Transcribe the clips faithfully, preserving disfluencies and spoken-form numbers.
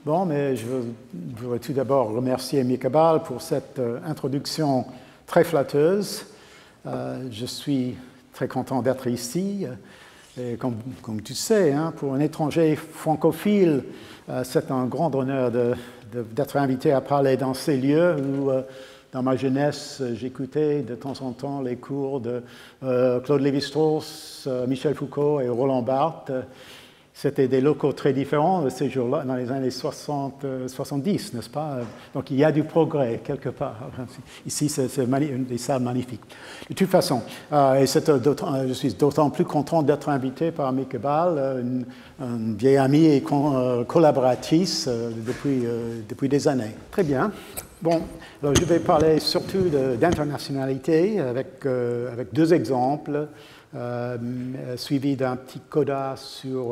Bon, mais je voudrais tout d'abord remercier Mika Ball pour cette euh, introduction très flatteuse. Euh, je suis très content d'être ici. Et comme, comme tu sais, hein, pour un étranger francophile, euh, c'est un grand honneur de, de, d'être invité à parler dans ces lieux où, euh, dans ma jeunesse, j'écoutais de temps en temps les cours de euh, Claude Lévi-Strauss, euh, Michel Foucault et Roland Barthes. C'était des locaux très différents ces jours-là, dans les années soixante, soixante-dix, n'est-ce pas? Donc il y a du progrès quelque part. Ici, c'est, c'est une des salles magnifiques. De toute façon, euh, et c'est, je suis d'autant plus content d'être invité par Mika Ball, une, une vieille amie et con, collaboratrice euh, depuis, euh, depuis des années. Très bien. Bon, alors je vais parler surtout de, d'internationalité avec, euh, avec deux exemples. Euh, suivi d'un petit coda sur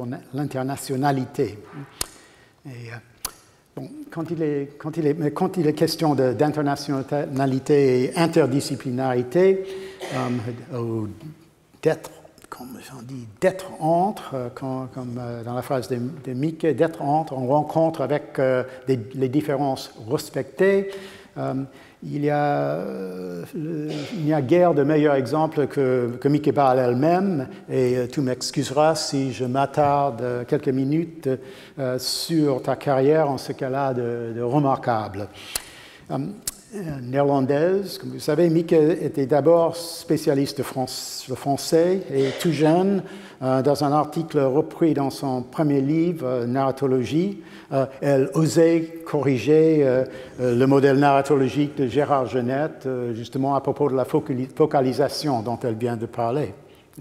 l'internationalité. Et, euh, bon, quand, il est, quand, il est, quand il est question de, d'internationalité et interdisciplinarité, euh, ou d'être, comme on dit, d'être entre, euh, comme, comme euh, dans la phrase de, de Mika, d'être entre, on rencontre avec euh, des, les différences respectées. Euh, Il y, a, euh, il n'y a guère de meilleur exemple que, que Mika Ball elle-même, et euh, tu m'excuseras si je m'attarde quelques minutes euh, sur ta carrière en ce cas-là de, de remarquable. Euh, néerlandaise, comme vous savez, Mika était d'abord spécialiste de France, français et tout jeune, euh, dans un article repris dans son premier livre, euh, Narratologie, euh, elle osait corriger euh, le modèle narratologique de Gérard Genette, euh, justement à propos de la focalisation dont elle vient de parler.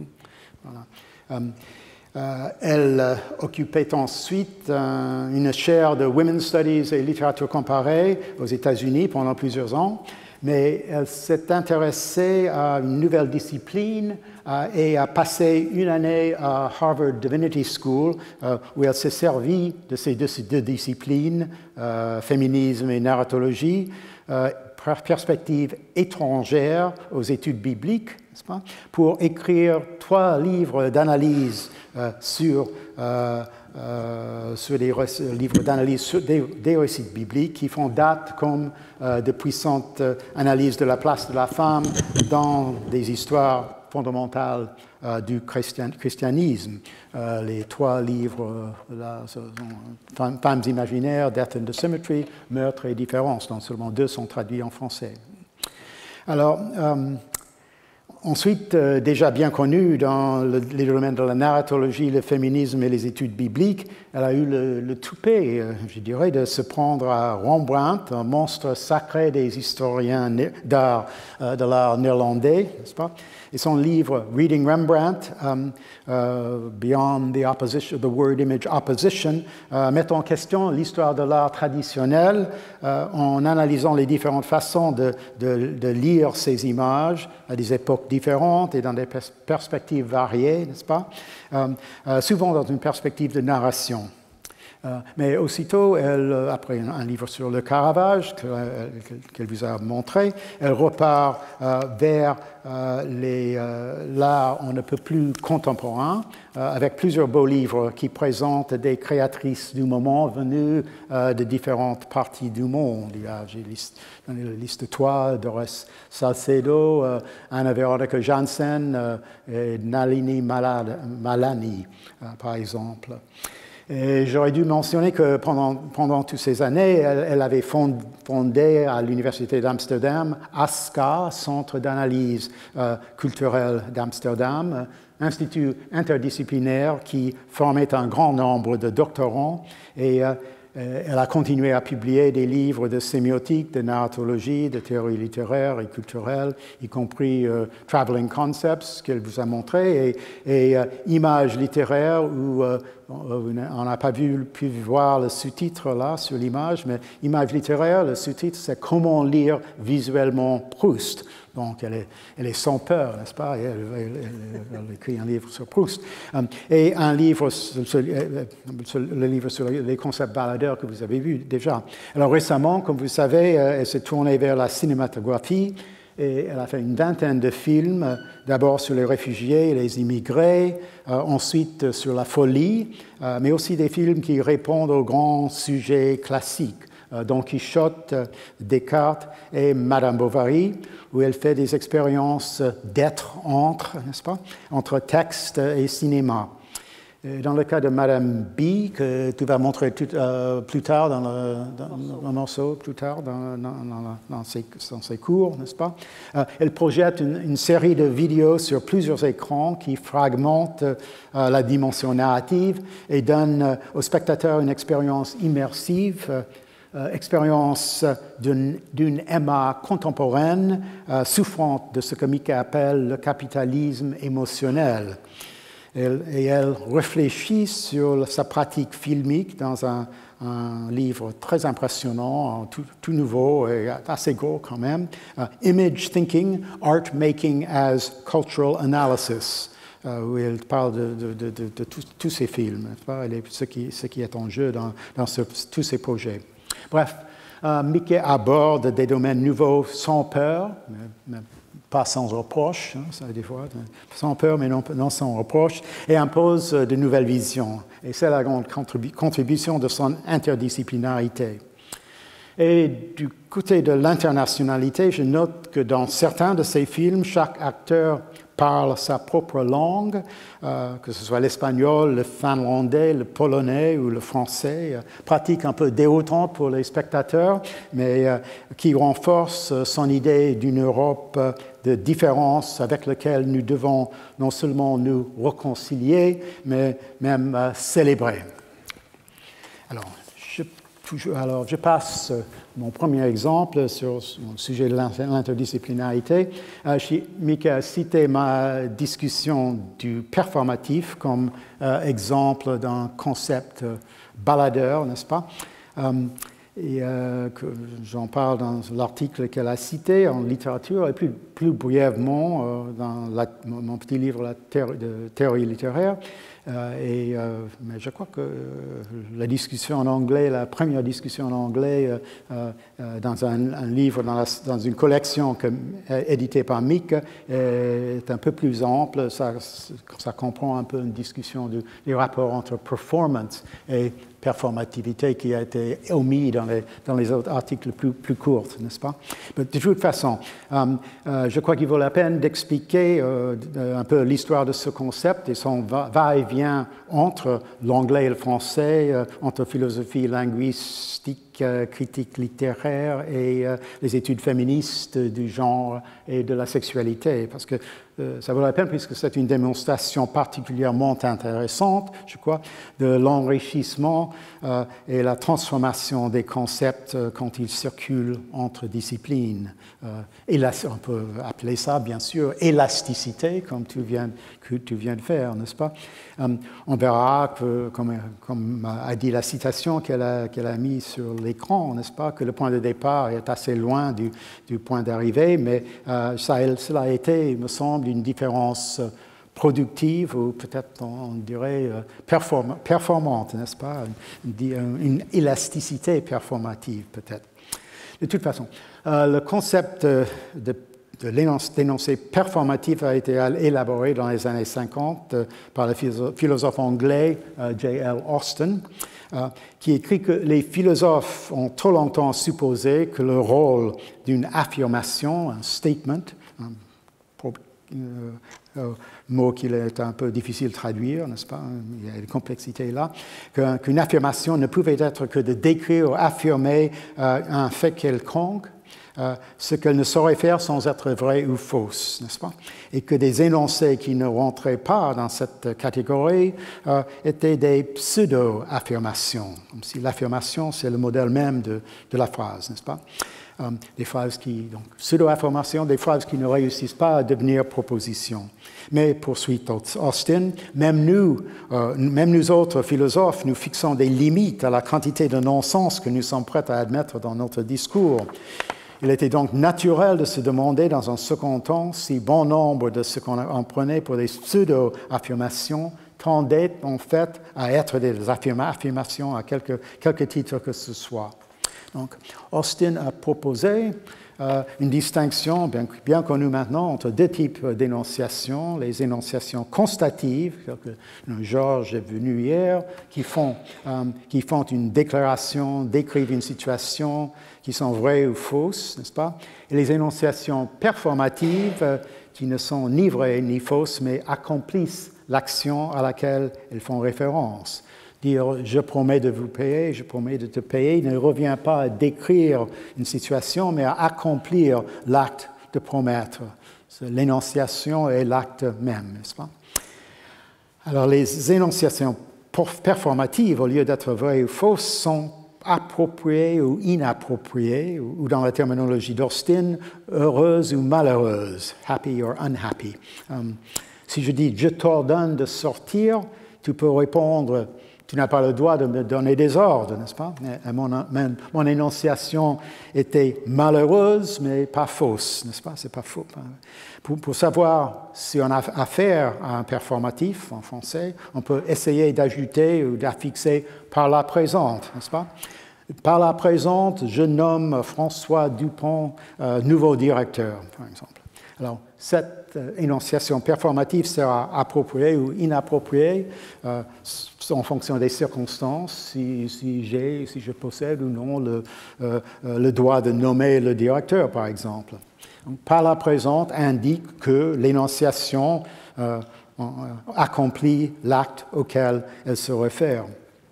Voilà. Euh, Euh, elle euh, occupait ensuite euh, une chaire de Women's Studies et littérature comparée aux États-Unis pendant plusieurs ans, mais elle s'est intéressée à une nouvelle discipline euh, et a passé une année à Harvard Divinity School euh, où elle s'est servie de ces deux, ces deux disciplines, euh, féminisme et narratologie, euh, perspective étrangère aux études bibliques, n'est-ce pas, pour écrire trois livres d'analyse euh, sur, euh, euh, sur des livres d'analyse sur des, des récits bibliques qui font date comme euh, de puissantes analyses de la place de la femme dans des histoires fondamentales euh, du christian, christianisme. Euh, les trois livres, euh, là, sont Femmes imaginaires, Death and the Symmetry, Meurtre et différence, dont seulement deux sont traduits en français. Alors, euh, ensuite, euh, déjà bien connue dans le, les domaines de la narratologie, le féminisme et les études bibliques, elle a eu le, le toupet, euh, je dirais, de se prendre à Rembrandt, un monstre sacré des historiens d'art, euh, de l'art néerlandais, n'est-ce pas? Et son livre Reading Rembrandt, um, uh, Beyond the, opposition, the Word Image Opposition, uh, met en question l'histoire de l'art traditionnel uh, en analysant les différentes façons de, de, de lire ces images à des époques différentes et dans des pers- perspectives variées, n'est-ce pas? Um, uh, souvent dans une perspective de narration. Euh, mais aussitôt, elle, après un, un livre sur le Caravage que, euh, qu'elle vous a montré, elle repart euh, vers euh, les, euh, l'art on ne peut plus contemporain, euh, avec plusieurs beaux livres qui présentent des créatrices du moment venues euh, de différentes parties du monde. Il y a, j'ai liste, donné la liste de toi, Doris Salcedo, euh, Anna Veronica Janssen euh, et Nalini Malad, Malani, euh, par exemple. Et j'aurais dû mentionner que pendant, pendant toutes ces années, elle, elle avait fondé à l'Université d'Amsterdam ASCA, Centre d'analyse euh, culturelle d'Amsterdam, institut interdisciplinaire qui formait un grand nombre de doctorants. Et euh, elle a continué à publier des livres de sémiotique, de narratologie, de théorie littéraire et culturelle, y compris euh, Traveling Concepts, qu'elle vous a montré, et, et euh, Images littéraires, où euh, on n'a pas vu, pu voir le sous-titre là sur l'image, mais Images littéraires, le sous-titre, c'est Comment lire visuellement Proust. Donc, elle est, elle est sans peur, n'est-ce pas? Et elle, elle, elle, elle écrit un livre sur Proust. Et un livre, sur, sur, le livre sur les concepts baladeurs que vous avez vu déjà. Alors, récemment, comme vous savez, elle s'est tournée vers la cinématographie Et elle a fait une vingtaine de films, d'abord sur les réfugiés et les immigrés, euh, ensuite sur la folie, euh, mais aussi des films qui répondent aux grands sujets classiques. Euh, Don Quichotte, Descartes et Madame Bovary, où elle fait des expériences d'être entre, n'est-ce pas, entre texte et cinéma. Dans le cas de Madame B, que tu vas montrer tout, euh, plus tard dans le, dans le morceau, plus tard dans, dans, dans, dans, ses, dans ses cours, n'est-ce pas? Euh, elle projette une, une série de vidéos sur plusieurs écrans qui fragmentent euh, la dimension narrative et donnent euh, au spectateur une expérience immersive, euh, expérience d'une, d'une Emma contemporaine euh, souffrante de ce que Mika appelle le capitalisme émotionnel. Elle, et elle réfléchit sur sa pratique filmique dans un, un livre très impressionnant, tout, tout nouveau et assez gros quand même, uh, Image Thinking, Art Making as Cultural Analysis, uh, où elle parle de, de, de, de, de tous ces films, et ce qui, ce qui est en jeu dans, dans ce, tous ces projets. Bref, uh, Mickey aborde des domaines nouveaux sans peur, mais, mais pas sans reproche, hein, ça des fois, sans peur, mais non, non sans reproche, et impose de nouvelles visions. Et c'est la grande contribu- contribution de son interdisciplinarité. Et du côté de l'internationalité, je note que dans certains de ces films, chaque acteur parle sa propre langue, euh, que ce soit l'espagnol, le finlandais, le polonais ou le français, euh, pratique un peu déroutante pour les spectateurs, mais euh, qui renforce son idée d'une Europe euh, de différence avec laquelle nous devons non seulement nous réconcilier, mais même euh, célébrer. Alors, je, toujours, alors, je passe euh, mon premier exemple sur le sujet de l'interdisciplinarité. Euh, Mika a cité ma discussion du performatif comme euh, exemple d'un concept euh, baladeur, n'est-ce pas? Euh, et euh, que j'en parle dans l'article qu'elle a cité en littérature, et plus, plus brièvement euh, dans la, mon petit livre La théorie, de théorie littéraire. Euh, et, euh, mais je crois que euh, la discussion en anglais, la première discussion en anglais euh, euh, dans un, un livre, dans, la, dans une collection que, euh, éditée par Mick, est un peu plus ample. Ça, ça comprend un peu une discussion du, des rapports entre performance et performativité qui a été omis dans les, dans les autres articles plus, plus courts, n'est-ce pas? Mais de toute façon, euh, euh, je crois qu'il vaut la peine d'expliquer euh, un peu l'histoire de ce concept et son va-et-vient entre l'anglais et le français, euh, entre philosophie linguistique, euh, critique littéraire et euh, les études féministes du genre et de la sexualité, parce que euh, ça vaut la peine puisque c'est une démonstration particulièrement intéressante, je crois, de l'enrichissement euh, et la transformation des concepts euh, quand ils circulent entre disciplines. Euh, et là, on peut appeler ça, bien sûr, élasticité, comme tu viens, que tu viens de faire, n'est-ce pas? Euh, on verra, que, comme, comme a dit la citation qu'elle a, qu'elle a mise sur l'écran, n'est-ce pas, que le point de départ est assez loin du, du point d'arrivée, mais euh, ça, cela a été, il me semble, une différence productive ou peut-être on dirait perform- performante, n'est-ce pas? Une, une élasticité performative peut-être. De toute façon, euh, le concept de, de de l'énoncé performatif a été élaboré dans les années cinquante euh, par le philosophe anglais euh, J L Austin, euh, qui écrit que les philosophes ont trop longtemps supposé que le rôle d'une affirmation, un statement, un pro, euh, euh, mot qu'il est un peu difficile de traduire, n'est-ce pas? Il y a une complexité là, qu'une affirmation ne pouvait être que de décrire ou affirmer euh, un fait quelconque, Euh, ce qu'elle ne saurait faire sans être vraie ou fausse, n'est-ce pas? Et que des énoncés qui ne rentraient pas dans cette catégorie euh, étaient des pseudo-affirmations, comme si l'affirmation, c'est le modèle même de, de la phrase, n'est-ce pas? Euh, des phrases qui, donc, pseudo-affirmations, des phrases qui ne réussissent pas à devenir propositions. Mais, poursuit Austin, même nous, euh, même nous autres philosophes, nous fixons des limites à la quantité de non-sens que nous sommes prêts à admettre dans notre discours. Il était donc naturel de se demander dans un second temps si bon nombre de ce qu'on prenait pour des pseudo-affirmations tendaient en fait à être des affirmations à quelque, quelque titre que ce soit. Donc, Austin a proposé euh, une distinction bien, bien connue maintenant entre deux types d'énonciations, les énonciations constatives, que Georges est venu hier, qui font, euh, qui font une déclaration, décrivent une situation, qui sont vraies ou fausses, n'est-ce pas? Et les énonciations performatives, euh, qui ne sont ni vraies ni fausses, mais accomplissent l'action à laquelle elles font référence. Dire « je promets de vous payer »,« je promets de te payer » ne revient pas à décrire une situation, mais à accomplir l'acte de promettre. L'énonciation est l'acte même, n'est-ce pas? Alors les énonciations performatives, au lieu d'être vraies ou fausses, sont appropriées ou inappropriées, ou dans la terminologie d'Austin, heureuses ou malheureuses, happy or unhappy. Um, si je dis « je t'ordonne de sortir », tu peux répondre « tu n'as pas le droit de me donner des ordres », n'est-ce pas? Mon, mon, mon énonciation était malheureuse, mais pas fausse, n'est-ce pas? C'est pas faux. Pour, pour savoir si on a affaire à un performatif en français, on peut essayer d'ajouter ou d'affixer par la présente, n'est-ce pas? Par la présente, je nomme François Dupont euh, nouveau directeur, par exemple. Alors, cette euh, énonciation performative sera appropriée ou inappropriée euh, en fonction des circonstances, si, si j'ai, si je possède ou non le, euh, le droit de nommer le directeur, par exemple. Donc, par la présente indique que l'énonciation euh, accomplit l'acte auquel elle se réfère.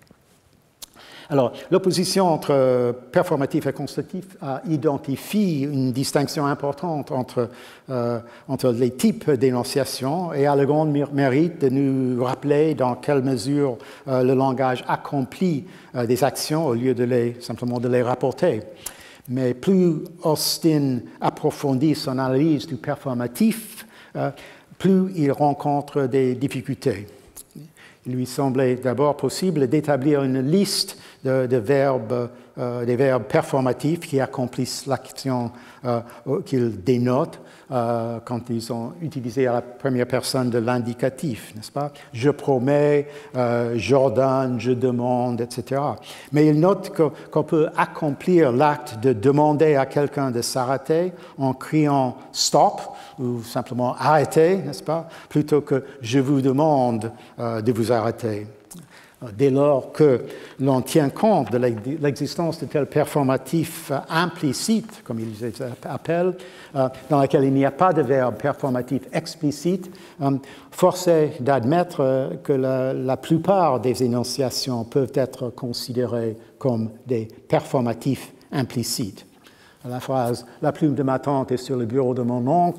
Alors, l'opposition entre performatif et constatif euh, identifie une distinction importante entre, euh, entre les types d'énonciation et a le grand mérite de nous rappeler dans quelle mesure euh, le langage accomplit euh, des actions au lieu de les, simplement de les rapporter. Mais plus Austin approfondit son analyse du performatif, euh, plus il rencontre des difficultés. Il lui semblait d'abord possible d'établir une liste de, de verbes, euh, des verbes performatifs qui accomplissent l'action euh, qu'ils dénotent euh, quand ils sont utilisés à la première personne de l'indicatif, n'est-ce pas? Je promets, euh, j'ordonne, je demande, et cetera. Mais il note que, qu'on peut accomplir l'acte de demander à quelqu'un de s'arrêter en criant « stop » ou simplement « arrêtez », n'est-ce pas? Plutôt que « je vous demande euh, de vous arrêter ». Dès lors que l'on tient compte de l'existence de tels performatifs implicites, comme ils les appellent, dans lesquels il n'y a pas de verbe performatif explicite, force est d'admettre que la, la plupart des énonciations peuvent être considérées comme des performatifs implicites. La phrase « la plume de ma tante est sur le bureau de mon oncle »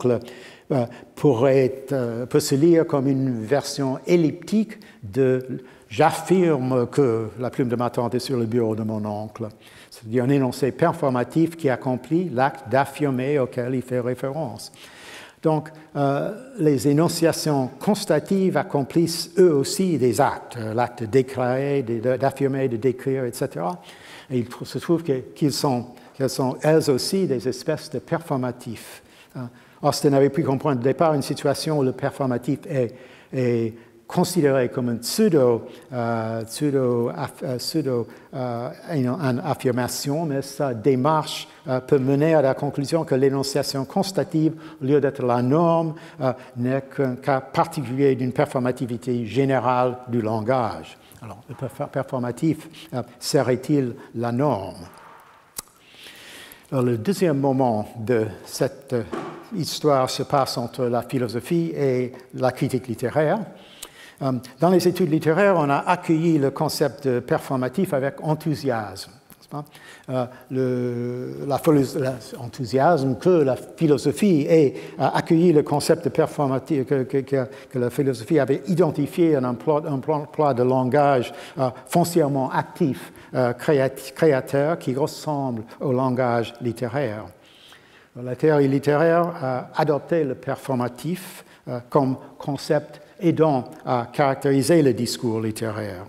pourrait être, peut se lire comme une version elliptique de « j'affirme que la plume de ma tante est sur le bureau de mon oncle ». C'est-à-dire un énoncé performatif qui accomplit l'acte d'affirmer auquel il fait référence. Donc, euh, les énonciations constatives accomplissent eux aussi des actes, l'acte de déclarer, d'affirmer, de décrire, et cetera. Et il se trouve qu'ils sont, qu'elles sont elles aussi des espèces de performatifs. Austin avait pu comprendre au départ une situation où le performatif est, est considéré comme une pseudo, euh, pseudo, aff, pseudo euh, une, une affirmation, mais sa démarche euh, peut mener à la conclusion que l'énonciation constative, au lieu d'être la norme, euh, n'est qu'un cas particulier d'une performativité générale du langage. Alors, le performatif euh, serait-il la norme? Alors, le deuxième moment de cette euh, histoire se passe entre la philosophie et la critique littéraire. Dans les études littéraires, on a accueilli le concept de performatif avec enthousiasme. Euh, le, la, enthousiasme que la philosophie ait accueilli le concept de performatif, que, que, que, que la philosophie avait identifié un emploi, un emploi de langage euh, foncièrement actif, euh, créateur, qui ressemble au langage littéraire. La théorie littéraire a adopté le performatif euh, comme concept aidant à caractériser le discours littéraire.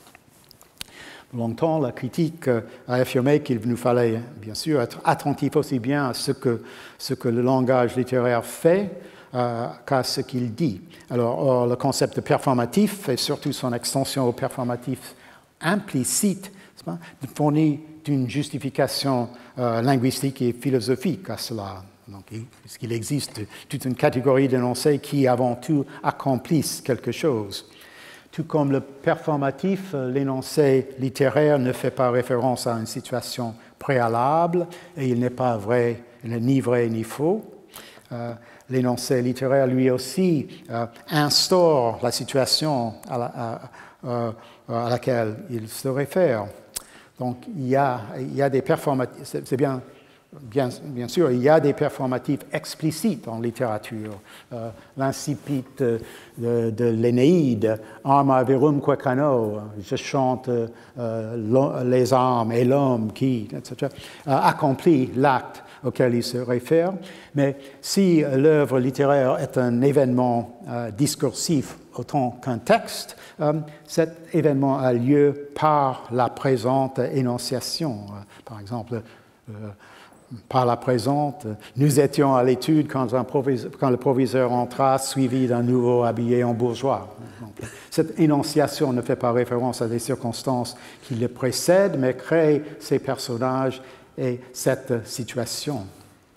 Longtemps, la critique a affirmé qu'il nous fallait, bien sûr, être attentif aussi bien à ce que, ce que le langage littéraire fait euh, qu'à ce qu'il dit. Alors, or, le concept de performatif, et surtout son extension au performatif implicite, fournit une justification euh, linguistique et philosophique à cela. Donc, il existe toute une catégorie d'énoncés qui, avant tout, accomplissent quelque chose. Tout comme le performatif, l'énoncé littéraire ne fait pas référence à une situation préalable et il n'est pas vrai, ni vrai ni faux. Euh, l'énoncé littéraire, lui aussi, euh, instaure la situation à, la, à, à, à laquelle il se réfère. Donc, il y a, il y a des performatifs, c'est, c'est bien... Bien, bien sûr, il y a des performatifs explicites en littérature. Euh, L'incipit de, de, de l'Énéide, Arma verum quecano, je chante euh, les armes et l'homme qui, et cetera, euh, accomplit l'acte auquel il se réfère. Mais si l'œuvre littéraire est un événement euh, discursif autant qu'un texte, euh, cet événement a lieu par la présente énonciation. Euh, par exemple, euh, par la présente, nous étions à l'étude quand, quand le proviseur entra, suivi d'un nouveau habillé en bourgeois. Donc, cette énonciation ne fait pas référence à des circonstances qui le précèdent, mais crée ces personnages et cette situation.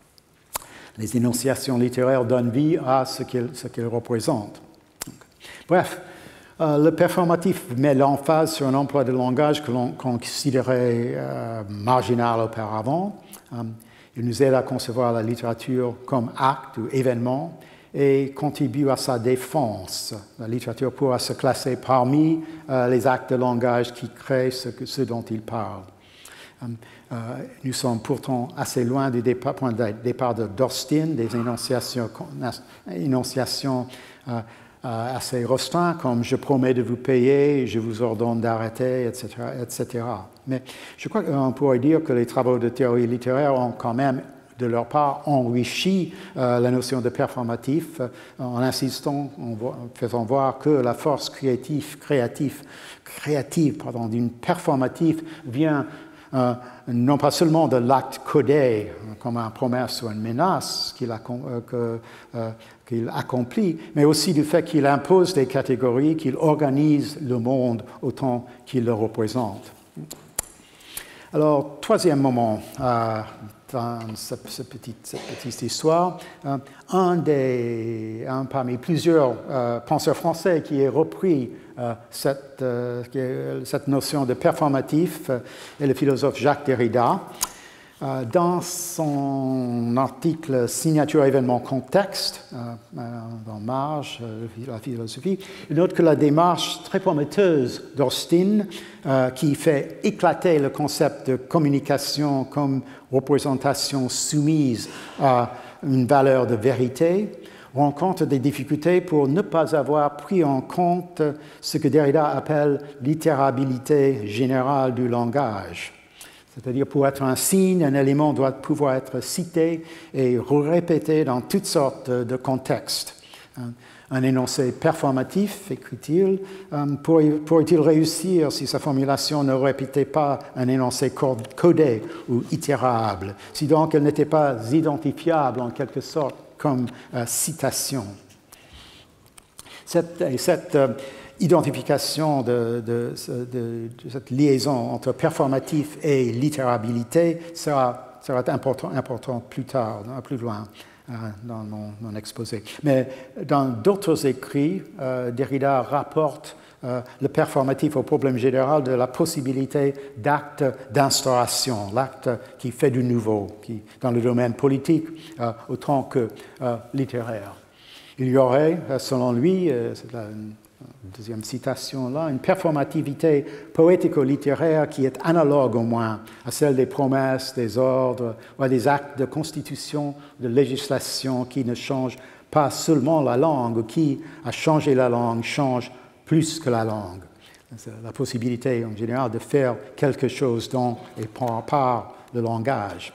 Les énonciations littéraires donnent vie à ce qu'elles ce qu'elles représentent. Donc, bref, euh, le performatif met l'emphase sur un emploi de langage que l'on considérait euh, marginal auparavant. Il nous aide à concevoir la littérature comme acte ou événement et contribue à sa défense. La littérature pourra se classer parmi euh, les actes de langage qui créent ce, que, ce dont il parle. Euh, nous sommes pourtant assez loin du départ, point de départ de d'Austin, des énonciations, énonciations euh, Euh, assez restreint, comme « je promets de vous payer, je vous ordonne d'arrêter », et cetera, et cetera. Mais je crois qu'on pourrait dire que les travaux de théorie littéraire ont quand même, de leur part, enrichi euh, la notion de performatif euh, en insistant, en, vo- en faisant voir que la force créative, créative, créative pardon, d'une performative vient euh, non pas seulement de l'acte codé, comme une promesse ou une menace qu'il, a, euh, que, euh, qu'il accomplit, mais aussi du fait qu'il impose des catégories, qu'il organise le monde autant qu'il le représente. Alors, troisième moment euh, dans ce, ce petit, cette petite histoire, euh, un, des, un parmi plusieurs euh, penseurs français qui a repris euh, cette, euh, qui est, cette notion de performatif euh, est le philosophe Jacques Derrida. Euh, dans son article « Signature, événement, contexte euh, », euh, dans Marge, euh, la philosophie, il note que la démarche très prometteuse d'Austin, euh, qui fait éclater le concept de communication comme représentation soumise à une valeur de vérité, rencontre des difficultés pour ne pas avoir pris en compte ce que Derrida appelle l'itérabilité générale du langage. C'est-à-dire, pour être un signe, un élément doit pouvoir être cité et répété dans toutes sortes de contextes. Un énoncé performatif, écrit-il, pourrait-il réussir si sa formulation ne répétait pas un énoncé codé ou itérable, si donc elle n'était pas identifiable en quelque sorte comme euh, citation. Cette, cette euh, identification de, de, de, de cette liaison entre performatif et littérabilité sera, sera important, importante plus tard, plus loin euh, dans mon, mon exposé. Mais dans d'autres écrits, euh, Derrida rapporte euh, le performatif au problème général de la possibilité d'acte d'instauration, l'acte qui fait du nouveau, qui, dans le domaine politique euh, autant que euh, littéraire. Il y aurait, selon lui, euh, c'est la deuxième citation là, une performativité poético-littéraire qui est analogue au moins à celle des promesses, des ordres, ou à des actes de constitution, de législation qui ne changent pas seulement la langue, qui, à changer la langue, change plus que la langue. C'est la possibilité en général de faire quelque chose dont et prend part le langage.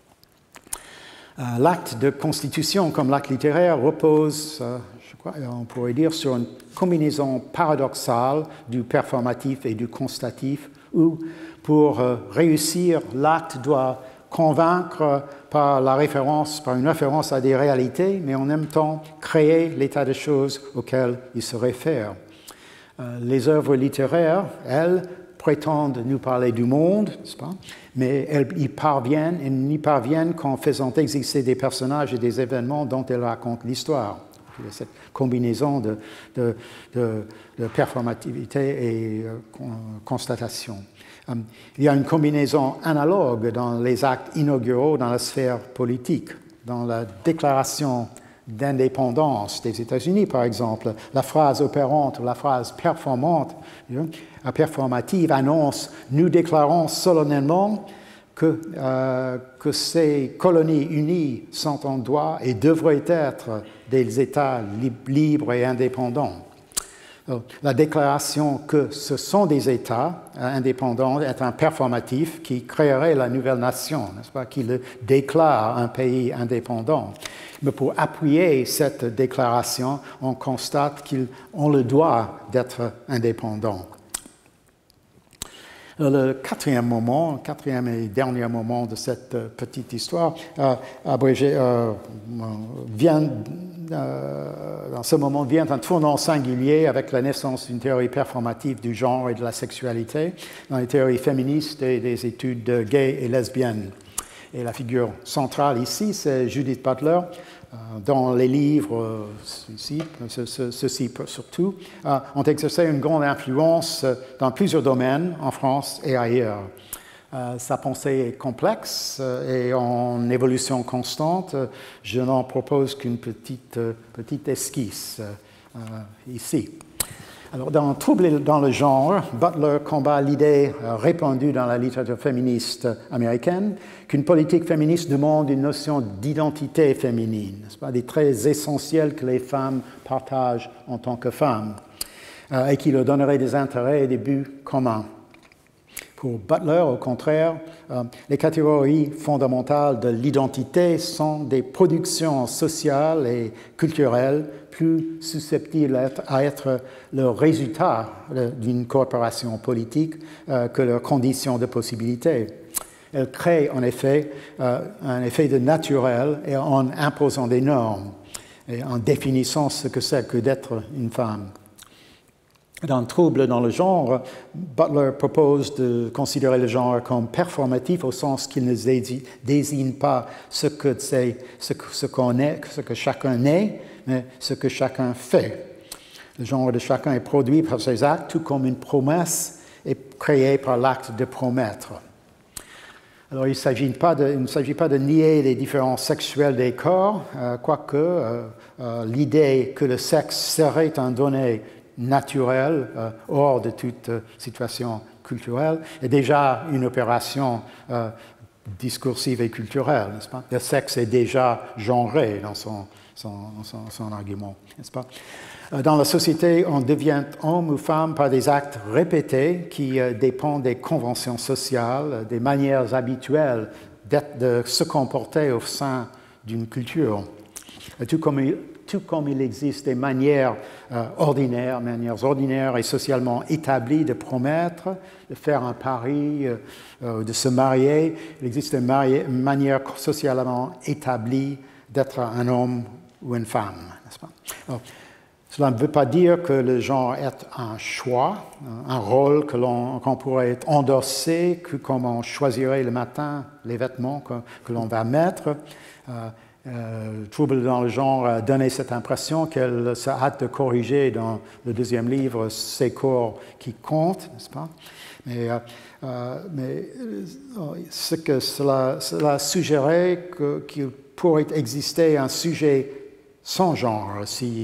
L'acte de constitution, comme l'acte littéraire, repose, je crois, on pourrait dire, sur une combinaison paradoxale du performatif et du constatif, où, pour réussir, l'acte doit convaincre par la référence, par une référence à des réalités, mais en même temps créer l'état de choses auquel il se réfère. Les œuvres littéraires, elles, prétendent nous parler du monde, n'est-ce pas? Mais elles y parviennent, elles n'y parviennent qu'en faisant exister des personnages et des événements dont elles racontent l'histoire. Il y a cette combinaison de, de, de, de performativité et euh, constatation. Um, il y a une combinaison analogue dans les actes inauguraux dans la sphère politique, dans la déclaration d'indépendance des États-Unis, par exemple. La phrase opérante, la phrase performante, performative annonce « Nous déclarons solennellement que, euh, que ces colonies unies sont en droit et devraient être des États li libres et indépendants. » La déclaration que ce sont des États indépendants est un performatif qui créerait la nouvelle nation, n'est-ce pas, qui le déclare un pays indépendant. Mais pour appuyer cette déclaration, on constate qu'on le doit d'être indépendant. Le quatrième moment, quatrième et dernier moment de cette petite histoire, euh, abrégé, euh, vient, euh, dans ce moment vient un tournant singulier avec la naissance d'une théorie performative du genre et de la sexualité dans les théories féministes et des études gays et lesbiennes. Et la figure centrale ici, c'est Judith Butler, dont les livres, ceci, ceci surtout, ont exercé une grande influence dans plusieurs domaines en France et ailleurs. Sa pensée est complexe et en évolution constante. Je n'en propose qu'une petite, petite esquisse ici. Alors, dans Trouble dans le genre, Butler combat l'idée répandue dans la littérature féministe américaine qu'une politique féministe demande une notion d'identité féminine, n'est-ce pas, des traits essentiels que les femmes partagent en tant que femmes, euh, et qui leur donnerait des intérêts et des buts communs. Pour Butler, au contraire, euh, les catégories fondamentales de l'identité sont des productions sociales et culturelles plus susceptibles à être le résultat d'une coopération politique euh, que leurs conditions de possibilité. Elles créent en effet euh, un effet de naturel et en imposant des normes et en définissant ce que c'est que d'être une femme. Dans Trouble dans le genre, Butler propose de considérer le genre comme performatif au sens qu'il ne désigne pas ce que c'est, ce, ce qu'on est, ce que chacun est, mais ce que chacun fait. Le genre de chacun est produit par ses actes, tout comme une promesse est créée par l'acte de promettre. Alors, il ne s'agit pas de, il ne s'agit pas de nier les différences sexuelles des corps, euh, quoique euh, euh, l'idée que le sexe serait un donné naturel, euh, hors de toute euh, situation culturelle, est déjà une opération euh, discursive et culturelle, n'est-ce pas? Le sexe est déjà genré dans son, son, son, son argument, n'est-ce pas? Euh, dans la société, on devient homme ou femme par des actes répétés qui euh, dépendent des conventions sociales, des manières habituelles de se comporter au sein d'une culture. Tout comme il, tout comme il existe des manières euh, ordinaires, manières ordinaires et socialement établies de promettre, de faire un pari, euh, de se marier, il existe une, mariée, une manière socialement établie d'être un homme ou une femme, n'est-ce pas? Alors, cela ne veut pas dire que le genre est un choix, un rôle que l'on qu'on pourrait endosser, que comme on choisirait le matin les vêtements que, que l'on va mettre. Euh, Euh, Trouble dans le genre a donné cette impression qu'elle se hâte de corriger dans le deuxième livre ces corps qui comptent, n'est-ce pas? Mais, euh, euh, mais euh, ce que cela, cela suggérait que, qu'il pourrait exister un sujet sans genre,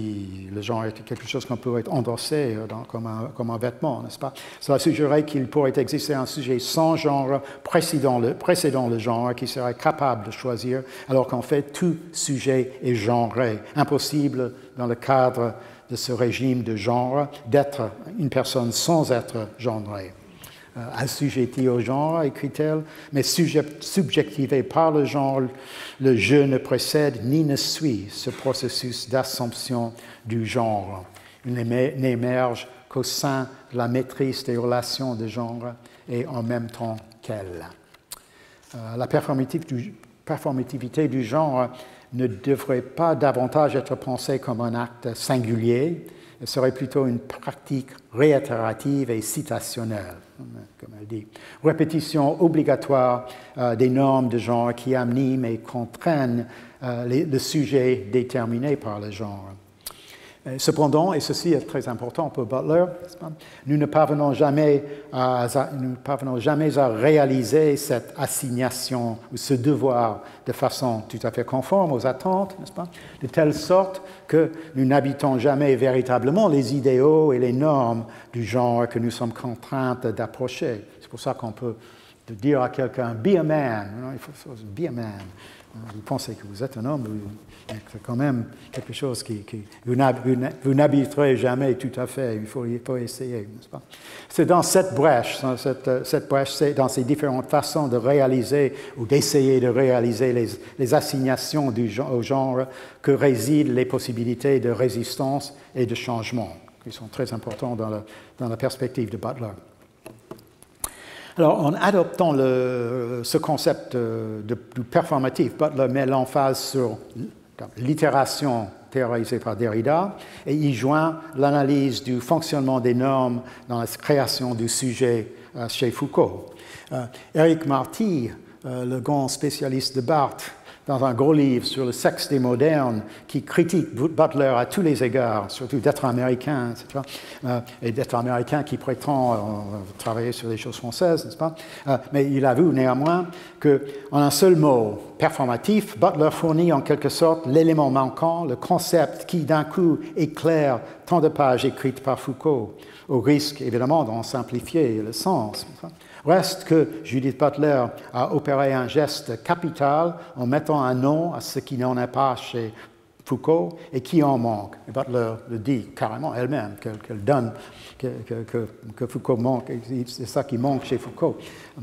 si le genre était quelque chose qu'on pourrait endosser dans, comme, un, comme un vêtement, n'est-ce pas? Cela suggérait qu'il pourrait exister un sujet sans genre précédant le, précédant le genre qui serait capable de choisir, alors qu'en fait, tout sujet est genré. Impossible, dans le cadre de ce régime de genre, d'être une personne sans être genrée. Euh, assujettie au genre, écrit-elle, mais subjectivée par le genre, le jeu ne précède ni ne suit ce processus d'assomption du genre. Il n'émerge qu'au sein de la maîtrise des relations de genre et en même temps qu'elle. Euh, la performativité du genre ne devrait pas davantage être pensée comme un acte singulier, elle serait plutôt une pratique réitérative et citationnelle, comme elle dit. Répétition obligatoire euh, des normes de genre qui animent et contraignent euh, les, le sujet déterminé par le genre. Cependant, et ceci est très important pour Butler, nous ne parvenons jamais à, nous ne parvenons jamais à réaliser cette assignation ou ce devoir de façon tout à fait conforme aux attentes, n'est-ce pas, de telle sorte que nous n'habitons jamais véritablement les idéaux et les normes du genre que nous sommes contraints d'approcher. C'est pour ça qu'on peut dire à quelqu'un « be a man », il faut « be a man ». Vous pensez que vous êtes un homme, c'est quand même quelque chose qui, qui vous n'habiterez jamais tout à fait, il faut, il faut essayer, n'est-ce pas? C'est dans cette brèche, dans cette, cette brèche, c'est dans ces différentes façons de réaliser ou d'essayer de réaliser les, les assignations du genre, au genre que résident les possibilités de résistance et de changement, qui sont très importants dans, le, dans la perspective de Butler. Alors, en adoptant le, ce concept de, de, du performatif, Butler met l'emphase sur l'itération théorisée par Derrida et y joint l'analyse du fonctionnement des normes dans la création du sujet euh, chez Foucault. Euh, Éric Marty, euh, le grand spécialiste de Barthes, dans un gros livre sur le sexe des modernes, qui critique Butler à tous les égards, surtout d'être américain, et cetera, euh, et d'être américain qui prétend euh, travailler sur les choses françaises, n'est-ce pas? Euh, mais il avoue néanmoins qu'en un seul mot, performatif, Butler fournit en quelque sorte l'élément manquant, le concept qui d'un coup éclaire tant de pages écrites par Foucault, au risque évidemment d'en simplifier le sens. Reste que Judith Butler a opéré un geste capital en mettant un nom à ce qui n'en est pas chez Foucault et qui en manque. Et Butler le dit carrément elle-même, qu'elle qu'elle donne, que, que, que, que Foucault manque, c'est ça qui manque chez Foucault.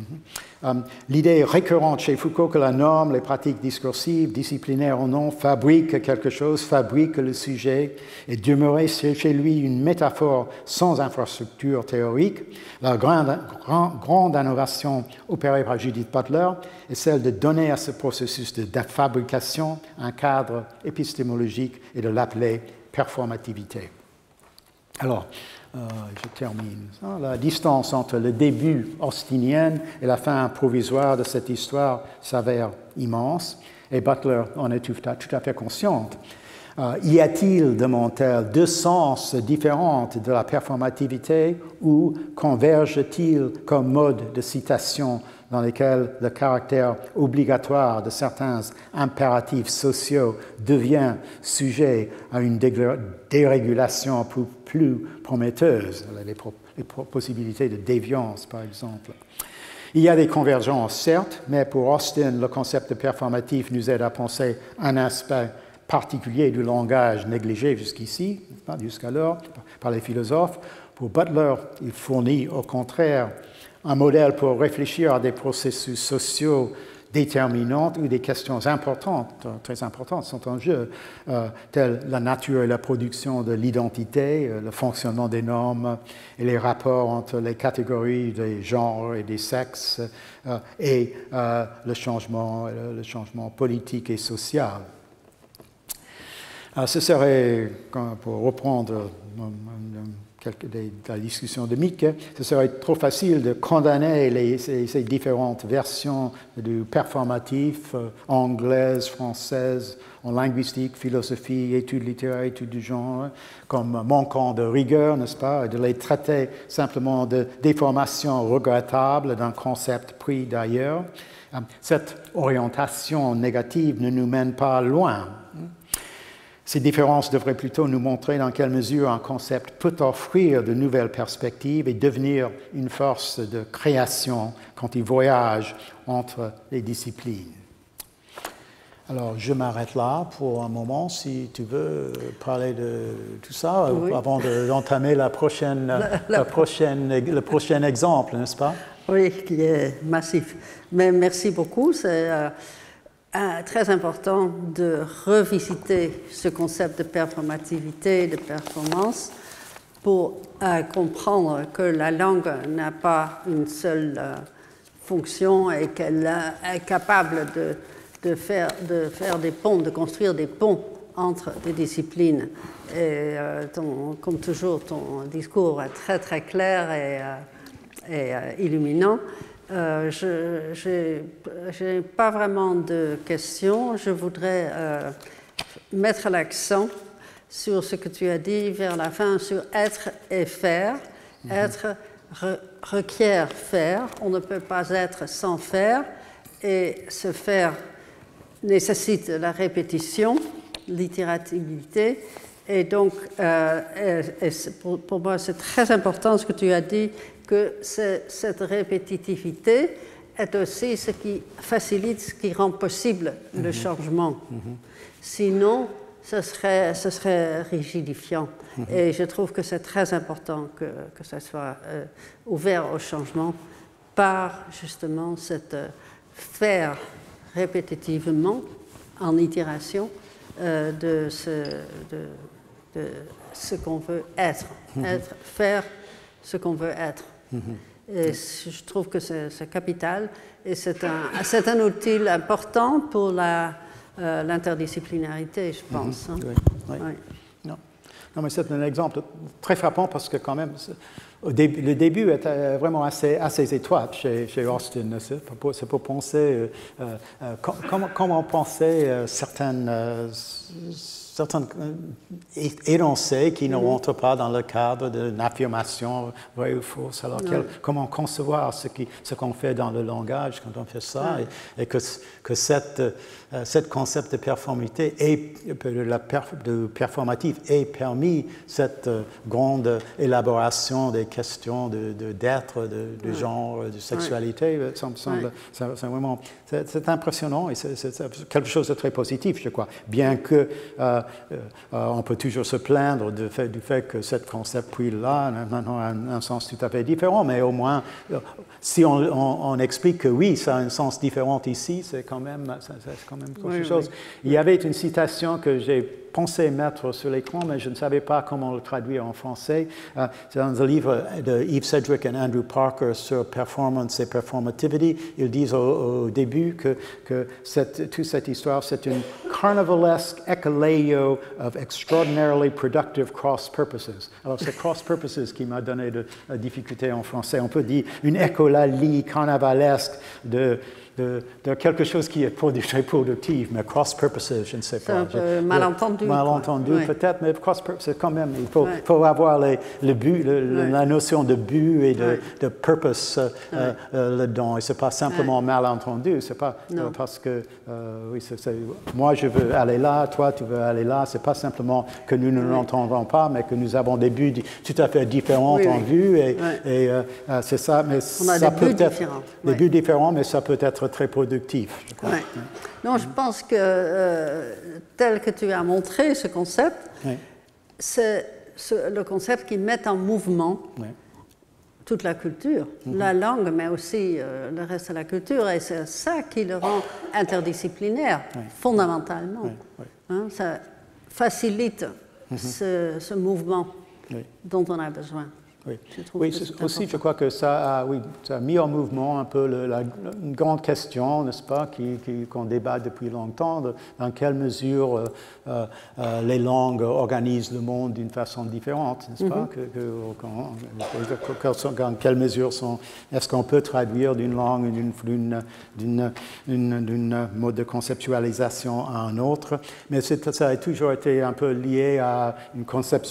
Um, L'idée récurrente chez Foucault que la norme, les pratiques discursives, disciplinaires ou non, fabriquent quelque chose, fabriquent le sujet, et demeurait chez lui une métaphore sans infrastructure théorique. La grande, grande, grande innovation opérée par Judith Butler est celle de donner à ce processus de, de fabrication un cadre épistémologique et de l'appeler performativité. Alors, Euh, je termine. La distance entre le début austinien et la fin provisoire de cette histoire s'avère immense, et Butler en est tout à, tout à fait consciente. Euh, y a-t-il, demande-t-elle, deux sens différents de la performativité ou convergent-ils comme mode de citation dans lesquels le caractère obligatoire de certains impératifs sociaux devient sujet à une dérégulation plus, plus prometteuse, les, pro, les possibilités de déviance, par exemple. Il y a des convergences, certes, mais pour Austin, le concept de performatif nous aide à penser un aspect particulier du langage négligé jusqu'ici, jusqu'alors, par les philosophes. Pour Butler, il fournit au contraire un modèle pour réfléchir à des processus sociaux déterminants où des questions importantes, très importantes, sont en jeu, euh, telles la nature et la production de l'identité, euh, le fonctionnement des normes et les rapports entre les catégories des genres et des sexes euh, et euh, le changement, le changement politique et social. Alors, ce serait, pour reprendre la discussion de Mick, ce serait trop facile de condamner les, ces, ces différentes versions du performatif, euh, anglaise, française, en linguistique, philosophie, études littéraires, études du genre, comme manquant de rigueur, n'est-ce pas, et de les traiter simplement de déformation regrettable d'un concept pris d'ailleurs. Cette orientation négative ne nous mène pas loin. Ces différences devraient plutôt nous montrer dans quelle mesure un concept peut offrir de nouvelles perspectives et devenir une force de création quand il voyage entre les disciplines. Alors, je m'arrête là pour un moment, si tu veux parler de tout ça, oui, avant d'entamer la prochaine, la, la... La prochaine, le prochain exemple, n'est-ce pas? Oui, qui est massif. Mais merci beaucoup. C'est euh, euh, très important de revisiter ce concept de performativité, de performance, pour euh, comprendre que la langue n'a pas une seule euh, fonction et qu'elle est capable de, de, faire, de faire des ponts, de construire des ponts entre des disciplines. Et euh, ton, comme toujours, ton discours est très très clair et, euh, et euh, illuminant. Euh, je n'ai pas vraiment de questions. Je voudrais euh, mettre l'accent sur ce que tu as dit vers la fin, sur être et faire. Mm-hmm. Être re, requiert faire. On ne peut pas être sans faire. Et ce faire nécessite la répétition, l'itérativité. Et donc, euh, et, et pour, pour moi, c'est très important ce que tu as dit, que cette répétitivité est aussi ce qui facilite, ce qui rend possible mm-hmm. le changement. Mm-hmm. Sinon, ce serait, ce serait rigidifiant. Mm-hmm. Et je trouve que c'est très important que, que ça soit euh, ouvert au changement par justement cette euh, faire répétitivement, en itération, euh, de ce, de, de ce qu'on veut être. Mm-hmm. être, faire ce qu'on veut être. Mm-hmm. Et je trouve que c'est capital et c'est un, c'est un outil important pour la, euh, l'interdisciplinarité, je pense. Mm-hmm. Hein. Oui. Oui. Oui. Non. non, mais c'est un exemple très frappant parce que quand même, au début, le début était vraiment assez, assez étroit chez, chez Austin. C'est pour, pour penser euh, euh, comment, comment penser euh, certaines... Euh, certains énoncés qui ne mm-hmm. rentrent pas dans le cadre d'une affirmation vraie ou fausse. Alors, quel, comment concevoir ce qu'on ce qu'on fait dans le langage quand on fait ça, ouais. et, et que, que cette, euh, cette concept de performité et de, la perf, de performatif ait permis cette euh, grande élaboration des questions de, de, d'être, de, de ouais. genre, de sexualité. Ouais. Ça me semble, ouais. ça, c'est vraiment, c'est, c'est impressionnant et c'est, c'est quelque chose de très positif, je crois. Bien que euh, Euh, euh, on peut toujours se plaindre du fait, du fait que ce concept puis-là a un, un sens tout à fait différent, mais au moins, euh, si on, on, on explique que oui, ça a un sens différent ici, c'est quand même, c'est quand même quelque oui, chose. Oui. Il y avait une citation que j'ai pensé mettre sur l'écran, mais je ne savais pas comment le traduire en français. Euh, c'est dans un livre de Eve Sedgwick et Andrew Parker sur performance et performativity. Ils disent au, au début que, que cette, toute cette histoire, c'est une carnivalesque echoleo of extraordinarily productive cross-purposes. Alors, c'est cross-purposes qui m'a donné de la difficulté en français. On peut dire une écolalie carnavalesque de... De, de quelque chose qui est très productif, mais cross-purposes, je ne sais pas. C'est un peu malentendu. Malentendu oui. peut-être, mais cross-purposes, quand même, il faut, oui. faut avoir les, le but, le, oui. la notion de but et de, oui. de purpose euh, oui. euh, là-dedans. Et ce n'est pas simplement oui. malentendu, c'est pas euh, parce que, euh, oui, c'est, c'est, moi je veux aller là, toi tu veux aller là, c'est pas simplement que nous ne oui. l'entendons pas, mais que nous avons des buts tout à fait différents oui, en oui. vue, et, oui. et euh, c'est ça, mais On a ça des peut buts être différents. des oui. buts différents, mais ça peut être très productif, je crois. Ouais. Ouais. Non, je pense que euh, tel que tu as montré ce concept, ouais. c'est ce, le concept qui met en mouvement ouais. toute la culture, mm-hmm. la langue, mais aussi euh, le reste de la culture, et c'est ça qui le rend interdisciplinaire, ouais. fondamentalement. Ouais. Ouais. Hein, ça facilite mm-hmm. ce, ce mouvement ouais. dont on a besoin. Oui, oui aussi, important. Je crois que ça a, oui, ça a mis en mouvement un peu le, la, une grande question, n'est-ce pas, qui, qui, qu'on débat depuis longtemps, de, dans quelle mesure euh, euh, les langues organisent le monde d'une façon différente, n'est-ce mm-hmm. pas, que, que, que, dans quelle mesure sont, est-ce qu'on peut traduire d'une langue, d'une, d'une, d'une, d'une, d'une mode de conceptualisation à un autre, mais c'est, ça a toujours été un peu lié à une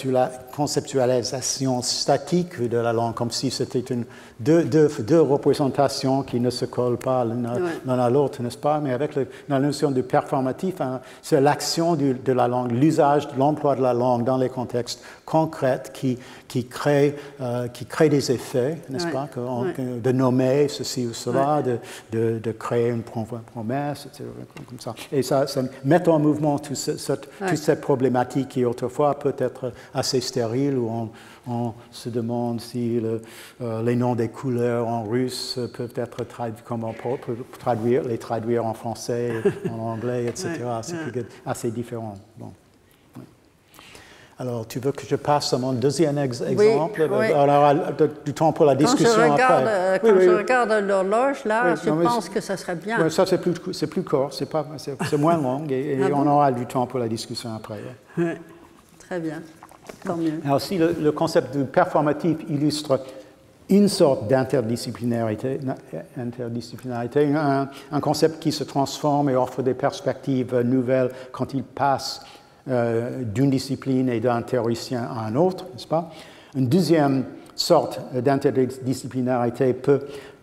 conceptualisation statique de la langue, comme si c'était une, deux, deux, deux représentations qui ne se collent pas l'une ouais. à l'autre, n'est-ce pas? Mais avec le, la notion de performatif, hein, c'est l'action du, de la langue, l'usage, l'emploi de la langue dans les contextes concrets qui, qui, crée, euh, qui crée des effets, n'est-ce ouais. pas? Que, on, ouais. de nommer ceci ou cela, ouais. de, de, de créer une promesse, et cetera, comme ça. Et ça, ça met en mouvement toute cette, ouais. toute cette problématique qui autrefois peut être assez stérile, où on On se demande si le, euh, les noms des couleurs en russe peuvent être traduits, comment on peut traduire, les traduire en français, en anglais, et cetera. Ouais, c'est ouais. assez différent. Bon. Ouais. Alors, tu veux que je passe à mon deuxième ex oui, exemple? Oui. On aura du temps pour la discussion quand je regarde, après. Quand oui, je oui. regarde l'horloge, là, oui, je non, pense que ça serait bien. Oui, ça, c'est plus, c'est plus court, c'est, pas, c'est, c'est moins long et, et ah on bon? aura du temps pour la discussion après. Oui. Très bien, tant mieux. Alors, si le, le concept de performatif illustre une sorte d'interdisciplinarité, interdisciplinarité un, un concept qui se transforme et offre des perspectives nouvelles quand il passe euh, d'une discipline et d'un théoricien à un autre, n'est-ce pas? Une deuxième sorte d'interdisciplinarité peut,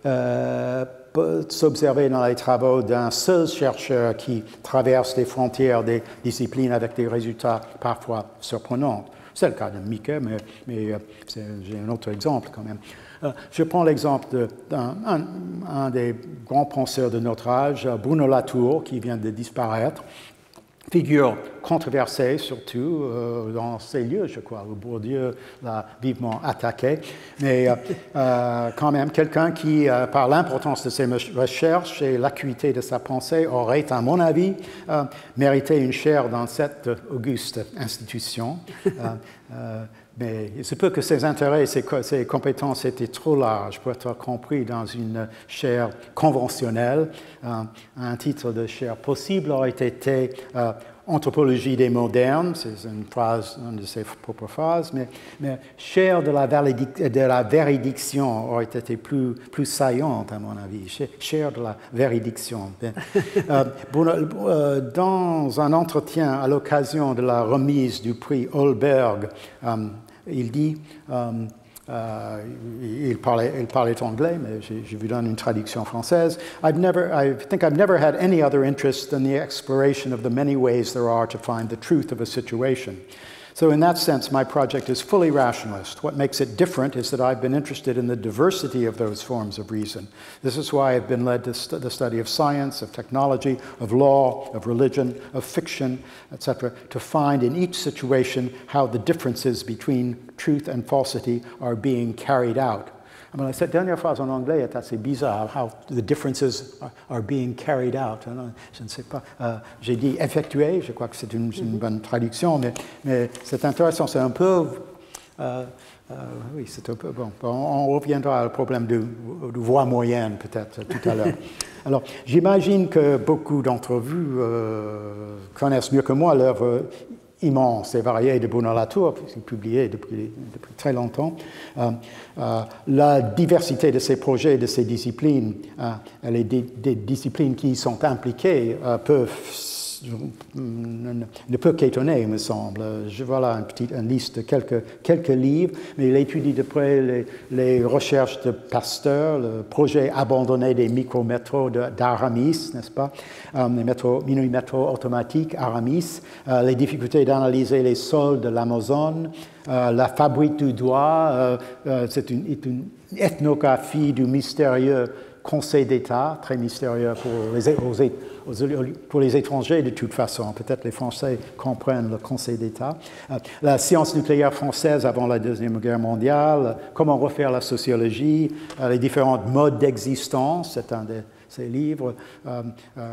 euh, peut s'observer dans les travaux d'un seul chercheur qui traverse les frontières des disciplines avec des résultats parfois surprenants. C'est le cas de Mieke, mais, mais euh, j'ai un autre exemple quand même. Euh, je prends l'exemple d'un un, un des grands penseurs de notre âge, Bruno Latour, qui vient de disparaître. Figure controversée, surtout euh, dans ces lieux, je crois, où Bourdieu l'a vivement attaqué, mais euh, euh, quand même quelqu'un qui, euh, par l'importance de ses recherches et l'acuité de sa pensée, aurait, à mon avis, euh, mérité une chaire dans cette auguste institution. Euh, euh, mais il se peut que ses intérêts et ses, ses compétences étaient trop larges pour être compris dans une chaire conventionnelle. Euh, un titre de chaire possible aurait été euh, Anthropologie des modernes, c'est une phrase, une de ses propres phrases, mais, mais chaire de la, de la véridiction aurait été plus, plus saillante, à mon avis, chaire de la véridiction. euh, bon, euh, dans un entretien à l'occasion de la remise du prix Holberg, euh, il dit, euh, euh, il, parlait, il parlait anglais, mais je, je vous donne une traduction française. I've never, I think I've never had any other interest than the exploration of the many ways there are to find the truth of a situation. So in that sense, my project is fully rationalist. What makes it different is that I've been interested in the diversity of those forms of reason. This is why I've been led to st- the study of science, of technology, of law, of religion, of fiction, et cetera, to find in each situation how the differences between truth and falsity are being carried out. I mean, cette dernière phrase en anglais est assez bizarre, how the differences are, are being carried out. Je ne sais pas, euh, j'ai dit effectué, je crois que c'est une, une bonne traduction, mais, mais c'est intéressant, c'est un peu, euh, euh, oui, c'est un peu, bon, on, on reviendra au problème de, de voix moyenne peut-être tout à l'heure. Alors, j'imagine que beaucoup d'entre vous euh, connaissent mieux que moi l'œuvre immense et variée de Bruno Latour, puisqu'il est publié depuis, depuis très longtemps. Euh, euh, la diversité de ses projets et de ses disciplines, euh, les des, des disciplines qui y sont impliquées, euh, peuvent, ne peut qu'étonner, il me semble. Je vois là une petite une liste de quelques, quelques livres, mais il étudie de près les, les recherches de Pasteur, le projet abandonné des micro-métros d'Aramis, n'est-ce pas, euh, les métros, mini-métros automatiques Aramis, euh, les difficultés d'analyser les sols de l'Amazone, euh, la fabrique du doigt, euh, euh, c'est une, une ethnographie du mystérieux Conseil d'État, très mystérieux pour les, aux, pour les étrangers de toute façon. Peut-être les Français comprennent le Conseil d'État. Euh, la science nucléaire française avant la Deuxième Guerre mondiale, comment refaire la sociologie, euh, les différents modes d'existence, c'est un de ces livres. Euh, euh,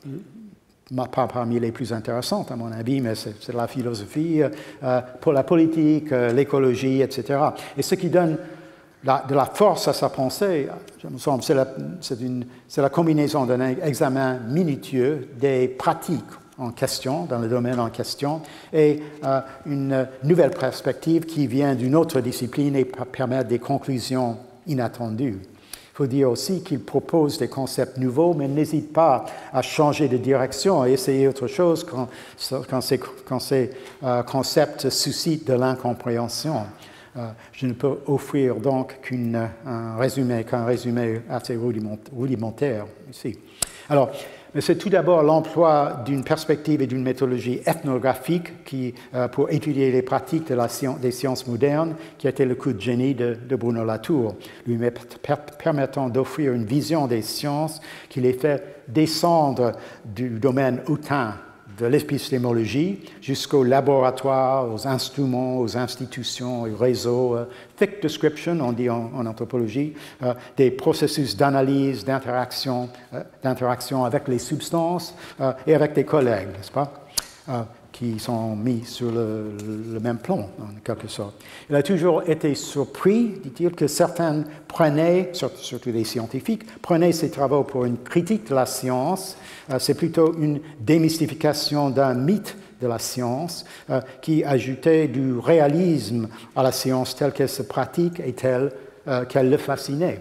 pas parmi les plus intéressantes, à mon avis, mais c'est, c'est la philosophie, euh, pour la politique, euh, l'écologie, et cetera. Et ce qui donne La, de la force à sa pensée, je me semble, c'est la, c'est une, c'est la combinaison d'un examen minutieux des pratiques en question, dans le domaine en question, et euh, une nouvelle perspective qui vient d'une autre discipline et permet des conclusions inattendues. Il faut dire aussi qu'il propose des concepts nouveaux, mais n'hésite pas à changer de direction et essayer autre chose quand, quand ces, quand ces euh, concepts suscitent de l'incompréhension. Euh, je ne peux offrir donc qu'un résumé, qu'un résumé assez rudimentaire ici. Alors, mais c'est tout d'abord l'emploi d'une perspective et d'une méthodologie ethnographique qui, euh, pour étudier les pratiques de la science, des sciences modernes, qui a été le coup de génie de, de Bruno Latour, lui permettant d'offrir une vision des sciences qui les fait descendre du domaine hautain de l'épistémologie jusqu'au laboratoire, aux instruments, aux institutions, aux réseaux, euh, thick description, on dit en, en anthropologie, euh, des processus d'analyse, d'interaction, euh, d'interaction avec les substances euh, et avec des collègues, n'est-ce pas? Euh, qui sont mis sur le, le même plan, en quelque sorte. Il a toujours été surpris, dit-il, que certains prenaient, surtout les scientifiques, prenaient ces travaux pour une critique de la science. Euh, c'est plutôt une démystification d'un mythe de la science euh, qui ajoutait du réalisme à la science telle qu'elle se pratique et telle euh, qu'elle le fascinait.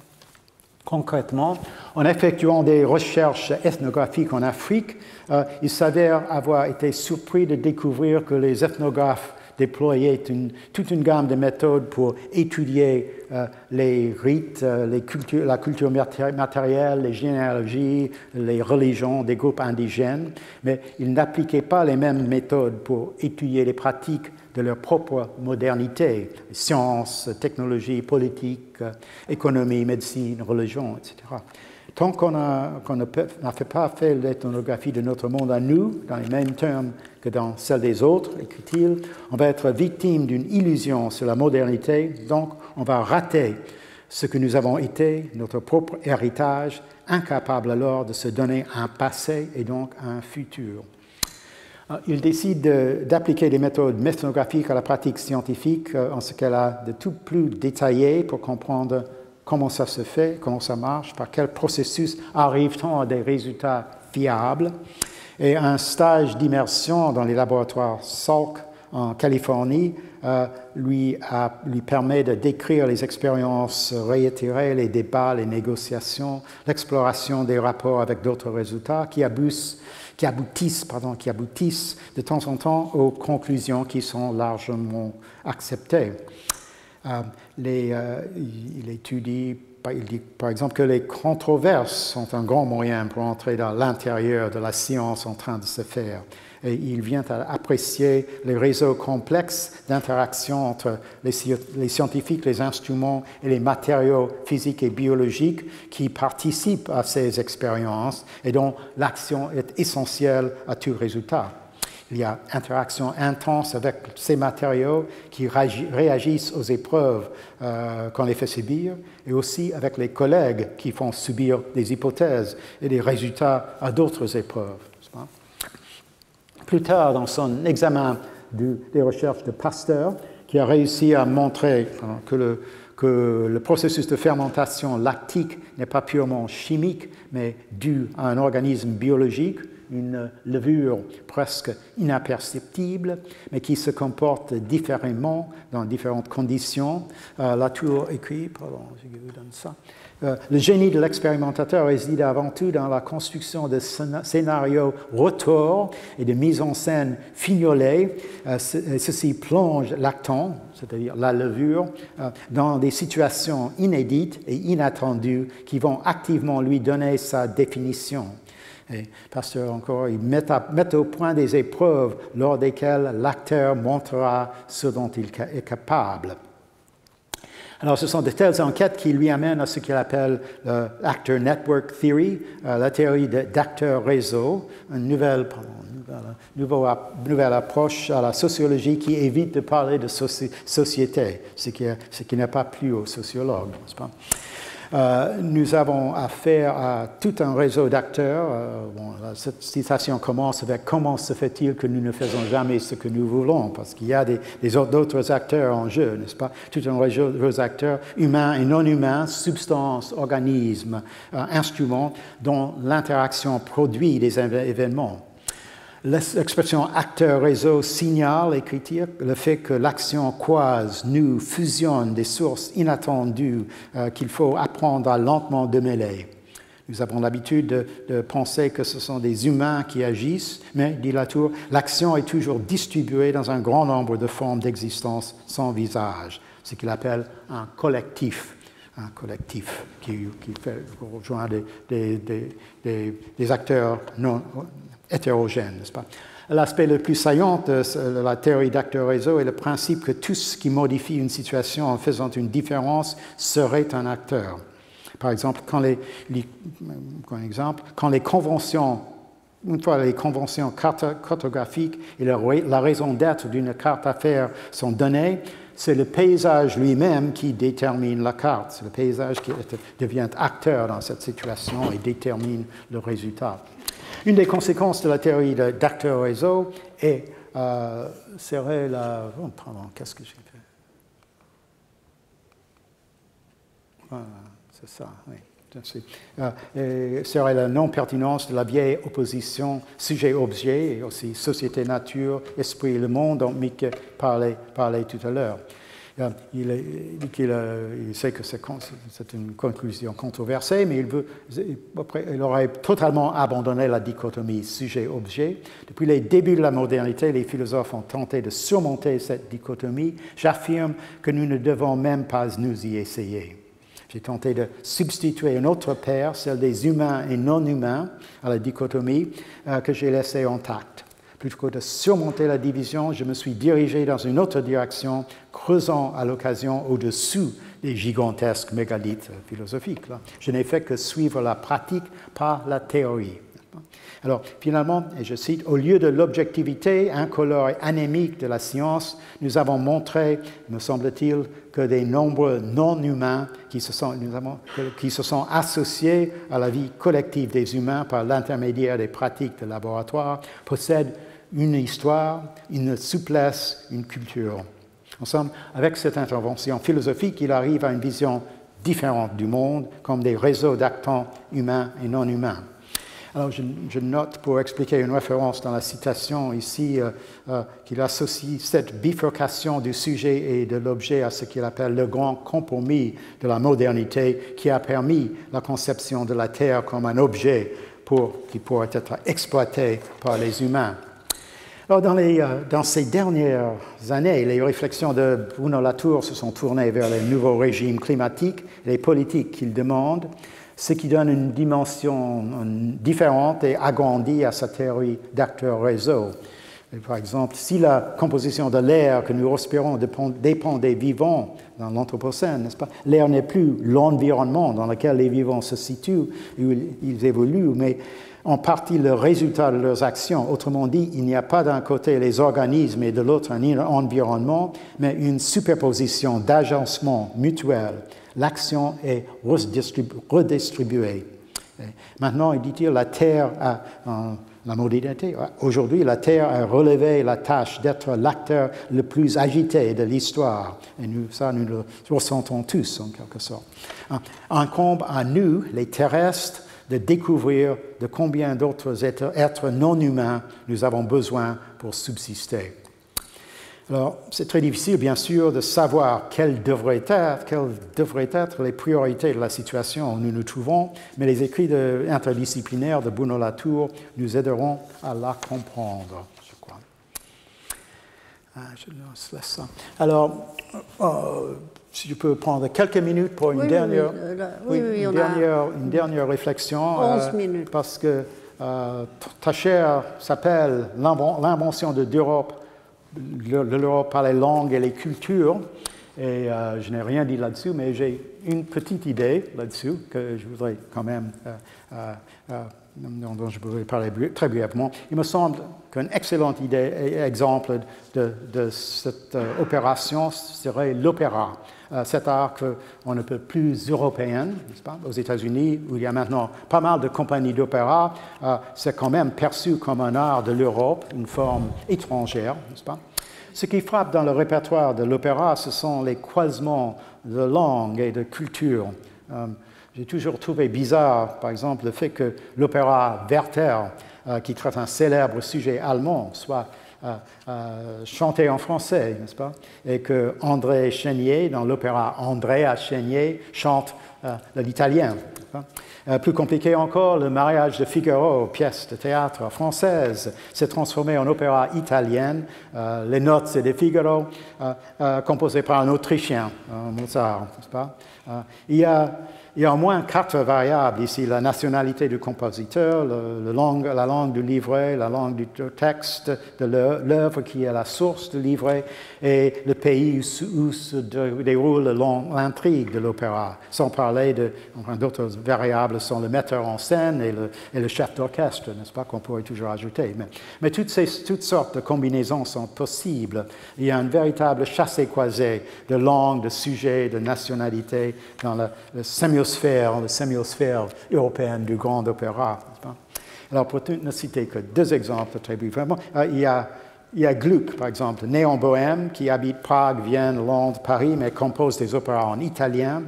Concrètement, en effectuant des recherches ethnographiques en Afrique, euh, il s'avère avoir été surpris de découvrir que les ethnographes déployaient une, toute une gamme de méthodes pour étudier euh, les rites, euh, les cultures, la culture matérielle, les généalogies, les religions des groupes indigènes, mais ils n'appliquaient pas les mêmes méthodes pour étudier les pratiques de leur propre modernité, sciences, technologies, politique, économie, médecine, religion, et cetera. Tant qu'on n'a qu'on n'a pas fait l'ethnographie de notre monde à nous, dans les mêmes termes que dans celle des autres, écrit-il, on va être victime d'une illusion sur la modernité, donc on va rater ce que nous avons été, notre propre héritage, incapable alors de se donner un passé et donc un futur. Il décide d'appliquer des méthodes ethnographiques à la pratique scientifique en ce qu'elle a de tout plus détaillé pour comprendre comment ça se fait, comment ça marche, par quel processus arrive-t-on à des résultats fiables. Et un stage d'immersion dans les laboratoires Salk en Californie euh, lui, a, lui permet de décrire les expériences réitérées, les débats, les négociations, l'exploration des rapports avec d'autres résultats qui aboutissent qui aboutissent, pardon, qui aboutissent de temps en temps aux conclusions qui sont largement acceptées. Euh, les, euh, il étudie, il dit par exemple que les controverses sont un grand moyen pour entrer dans l'intérieur de la science en train de se faire. Et il vient à apprécier les réseaux complexes d'interaction entre les, les scientifiques, les instruments et les matériaux physiques et biologiques qui participent à ces expériences et dont l'action est essentielle à tout résultat. Il y a interaction intense avec ces matériaux qui réagissent aux épreuves euh, qu'on les fait subir et aussi avec les collègues qui font subir des hypothèses et des résultats à d'autres épreuves. Plus tard, dans son examen du, des recherches de Pasteur, qui a réussi à montrer que le, que le processus de fermentation lactique n'est pas purement chimique, mais dû à un organisme biologique, une levure presque imperceptible, mais qui se comporte différemment dans différentes conditions. Euh, Latour écrit, pardon, je vous donne ça. Euh, le génie de l'expérimentateur réside avant tout dans la construction de scénarios retors et de mise en scène fignolée. Euh, ce, ceci plonge l'actant, c'est-à-dire la levure, euh, dans des situations inédites et inattendues qui vont activement lui donner sa définition. Et Pasteur encore, il met, à, met au point des épreuves lors desquelles l'acteur montrera ce dont il est capable. Alors, ce sont de telles enquêtes qui lui amènent à ce qu'il appelle l'Actor Network Theory, euh, la théorie d'acteurs réseau, une nouvelle, pardon, nouvelle, nouvelle approche à la sociologie qui évite de parler de soci, société, ce qui, ce qui n'est pas plu aux sociologues, n'est-ce pas? Euh, nous avons affaire à tout un réseau d'acteurs. Euh, bon, cette citation commence avec « Comment se fait-il que nous ne faisons jamais ce que nous voulons ?» Parce qu'il y a des, des d'autres acteurs en jeu, n'est-ce pas? Tout un réseau d'acteurs humains et non humains, substances, organismes, euh, instruments, dont l'interaction produit des événements. L'expression acteur-réseau signale, écriture, le fait que l'action croise, nous, fusionne des sources inattendues euh, qu'il faut apprendre à lentement démêler. Nous avons l'habitude de, de penser que ce sont des humains qui agissent, mais, dit Latour, l'action est toujours distribuée dans un grand nombre de formes d'existence sans visage, ce qu'il appelle un collectif. Un collectif qui, qui fait rejoindre des, des, des, des acteurs non hétérogènes, n'est-ce pas? L'aspect le plus saillant de la théorie d'acteur-réseau est le principe que tout ce qui modifie une situation en faisant une différence serait un acteur. Par exemple, quand les, les, comme exemple, quand les conventions, une fois les conventions cartographiques et la, la raison d'être d'une carte à faire sont données, c'est le paysage lui-même qui détermine la carte. C'est le paysage qui devient acteur dans cette situation et détermine le résultat. Une des conséquences de la théorie d'acteurs réseau est, euh, serait la... Oh, pardon, qu'est-ce que j'ai fait? Voilà, c'est ça, oui. Euh, serait la non-pertinence de la vieille opposition sujet-objet et aussi société-nature, esprit et le monde dont Mick parlait, parlait tout à l'heure. Euh, il, il, il sait que c'est une conclusion controversée, mais il, veut, il aurait totalement abandonné la dichotomie sujet-objet. Depuis les débuts de la modernité, les philosophes ont tenté de surmonter cette dichotomie. J'affirme que nous ne devons même pas nous y essayer. J'ai tenté de substituer une autre paire, celle des humains et non-humains, à la dichotomie euh, que j'ai laissée intacte. Plutôt que de surmonter la division, je me suis dirigé dans une autre direction, creusant à l'occasion au-dessous des gigantesques mégalithes philosophiques. Là. Je n'ai fait que suivre la pratique, pas la théorie. Alors, finalement, et je cite, « Au lieu de l'objectivité incolore et anémique de la science, nous avons montré, me semble-t-il, que des nombres non-humains qui se sont, nous avons, qui se sont associés à la vie collective des humains par l'intermédiaire des pratiques de laboratoire possèdent une histoire, une souplesse, une culture. » En somme, avec cette intervention philosophique, il arrive à une vision différente du monde, comme des réseaux d'acteurs humains et non-humains. Alors, je, je note pour expliquer une référence dans la citation ici euh, euh, qu'il associe cette bifurcation du sujet et de l'objet à ce qu'il appelle le grand compromis de la modernité qui a permis la conception de la Terre comme un objet pour, qui pourrait être exploité par les humains. Alors, dans, les, euh, dans ces dernières années, les réflexions de Bruno Latour se sont tournées vers les nouveaux régimes climatiques et les politiques qu'il demande, ce qui donne une dimension différente et agrandie à sa théorie d'acteurs-réseau. Par exemple, si la composition de l'air que nous respirons dépend, dépend des vivants dans l'Anthropocène, n'est-ce pas? L'air n'est plus l'environnement dans lequel les vivants se situent, où ils évoluent, mais en partie le résultat de leurs actions. Autrement dit, il n'y a pas d'un côté les organismes et de l'autre un environnement, mais une superposition d'agencement mutuel. L'action est redistribuée. Maintenant, il dit-il, la Terre a, en, la modernité, aujourd'hui, la Terre a relevé la tâche d'être l'acteur le plus agité de l'histoire. Et nous, ça, nous le ressentons tous, en quelque sorte. Incombe à nous, les terrestres, de découvrir de combien d'autres êtres, êtres non humains nous avons besoin pour subsister. Alors, c'est très difficile, bien sûr, de savoir quelles devraient être, quelles devraient être les priorités de la situation où nous nous trouvons, mais les écrits de, interdisciplinaires de Bruno Latour nous aideront à la comprendre, je crois. Ah, je laisse ça. Alors, euh, si je peux prendre quelques minutes pour une oui, dernière, oui, là, oui, oui, une, dernière, une dernière réflexion. onze minutes. Parce que euh, ta chaire s'appelle l'invention de l'Europe. L'Europe par les langues et les cultures, et euh, je n'ai rien dit là-dessus, mais j'ai une petite idée là-dessus que je voudrais quand même, euh, euh, euh, dont je voudrais parler très brièvement. Il me semble qu'un excellent idée, exemple de, de cette euh, opération serait l'opéra. Euh, cet art qu'on ne peut plus européen, n'est-ce pas? Aux États-Unis, où il y a maintenant pas mal de compagnies d'opéra, euh, c'est quand même perçu comme un art de l'Europe, une forme étrangère, n'est-ce pas? Ce qui frappe dans le répertoire de l'opéra, ce sont les croisements de langues et de cultures. Euh, j'ai toujours trouvé bizarre, par exemple, le fait que l'opéra Werther, euh, qui traite un célèbre sujet allemand, soit Euh, euh, chanté en français, n'est-ce pas? Et que André Chénier, dans l'opéra Andrea Chénier, chante euh, l'italien. Euh, plus compliqué encore, le mariage de Figaro, pièce de théâtre française, s'est transformé en opéra italienne. Euh, les notes de Figaro, euh, euh, composées par un Autrichien, euh, Mozart, n'est-ce pas? Euh, il y a Il y a au moins quatre variables ici, la nationalité du compositeur, le, le langue, la langue du livret, la langue du texte de l'œuvre qui est la source du livret, et le pays où, où se déroule l'intrigue de l'opéra, sans parler de, enfin, d'autres variables sont le metteur en scène et le, et le chef d'orchestre, n'est-ce pas, qu'on pourrait toujours ajouter. Mais, mais toutes, ces, toutes sortes de combinaisons sont possibles. Il y a une véritable chassé-croisé de langues, de sujets, de nationalités dans le, le sémiosphère, la sémiosphère européenne du grand opéra. Alors, pour ne citer que deux exemples très brièvement, euh, il y a, il y a Gluck, par exemple, né en Bohème, qui habite Prague, Vienne, Londres, Paris, mais compose des opéras en italien,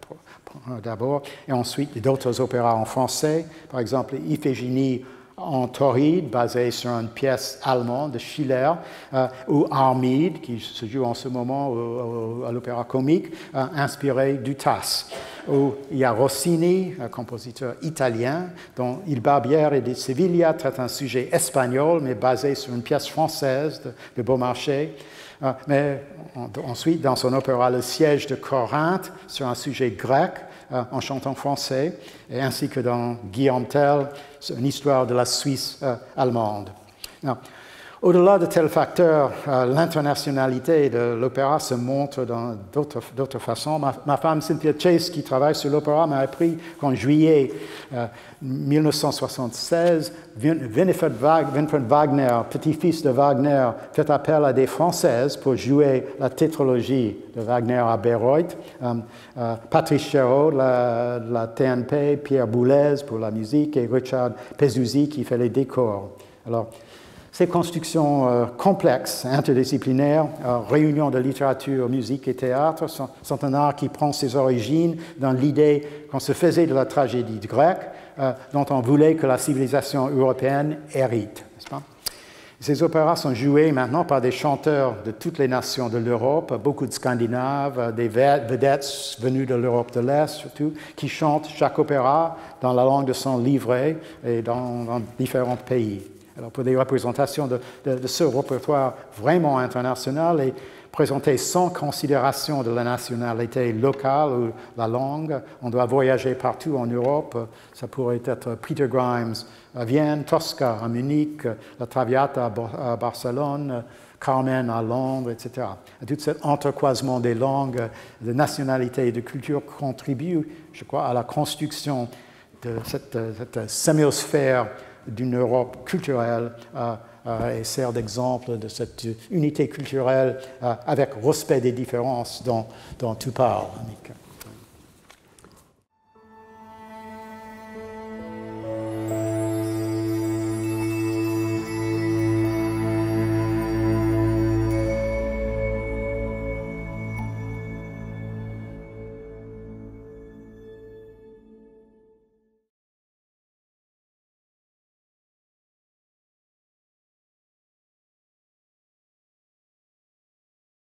d'abord, et ensuite d'autres opéras en français, par exemple Iphigénie en Tauride, basée sur une pièce allemande de Schiller, euh, ou Armide, qui se joue en ce moment au, au, à l'Opéra Comique, euh, inspiré du Tasse. Ou il y a Rossini, un compositeur italien, dont Il Barbiere de Sevilla traite un sujet espagnol, mais basé sur une pièce française de, de Beaumarchais. Euh, mais en, ensuite, dans son opéra Le Siège de Corinthe, sur un sujet grec, euh, en chantant français, et ainsi que dans Guillaume Tell, une histoire de la Suisse euh, allemande. Now, au-delà de tels facteurs, euh, l'internationalité de l'opéra se montre dans d'autres façons. Ma, ma femme Cynthia Chase, qui travaille sur l'opéra, m'a appris qu'en juillet euh, mille neuf cent soixante-seize, Winifred Wagner, petit-fils de Wagner, fait appel à des Françaises pour jouer la tétralogie de Wagner à Bayreuth. Euh, euh, Patrice Chéreau de la, de la T N P, Pierre Boulez pour la musique et Richard Pezzuzi qui fait les décors. Alors, ces constructions euh, complexes, interdisciplinaires, euh, réunions de littérature, musique et théâtre, sont, sont un art qui prend ses origines dans l'idée qu'on se faisait de la tragédie grecque, euh, dont on voulait que la civilisation européenne hérite, n'est-ce pas? Ces opéras sont joués maintenant par des chanteurs de toutes les nations de l'Europe, beaucoup de Scandinaves, des vedettes venues de l'Europe de l'Est surtout, qui chantent chaque opéra dans la langue de son livret et dans, dans différents pays. Alors, pour des représentations de, de, de ce répertoire vraiment international et présenté sans considération de la nationalité locale ou la langue, on doit voyager partout en Europe. Ça pourrait être Peter Grimes à Vienne, Tosca à Munich, la Traviata à Barcelone, Carmen à Londres, et cetera. Tout cet entrecroisement des langues, de nationalités et de cultures contribue, je crois, à la construction de cette, cette sémiosphère d'une Europe culturelle euh, euh, et sert d'exemple de cette unité culturelle euh, avec respect des différences dont, dont tu parles, Annika.